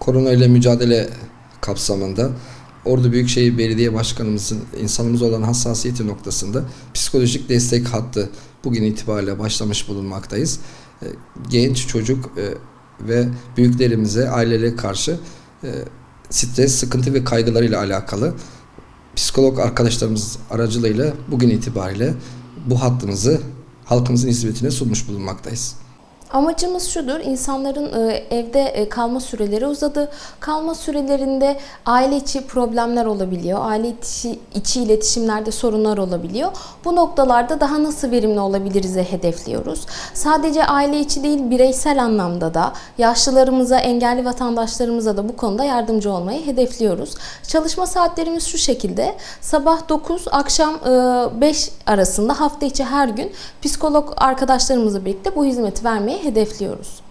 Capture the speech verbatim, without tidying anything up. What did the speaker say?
korona ile mücadele kapsamında Ordu Büyükşehir Belediye Başkanımızın insanımız olan hassasiyeti noktasında psikolojik destek hattı bugün itibariyle başlamış bulunmaktayız. Genç, çocuk ve büyüklerimize, ailelere karşı stres, sıkıntı ve kaygılarıyla alakalı psikolog arkadaşlarımız aracılığıyla bugün itibariyle bu hattımızı halkımızın hizmetine sunmuş bulunmaktayız. Amacımız şudur, insanların evde kalma süreleri uzadı. Kalma sürelerinde aile içi problemler olabiliyor, aile içi, içi iletişimlerde sorunlar olabiliyor. Bu noktalarda daha nasıl verimli olabiliriz'e hedefliyoruz. Sadece aile içi değil, bireysel anlamda da yaşlılarımıza, engelli vatandaşlarımıza da bu konuda yardımcı olmayı hedefliyoruz. Çalışma saatlerimiz şu şekilde, sabah dokuz, akşam beş arasında hafta içi her gün psikolog arkadaşlarımızla birlikte bu hizmeti vermeye hedefliyoruz.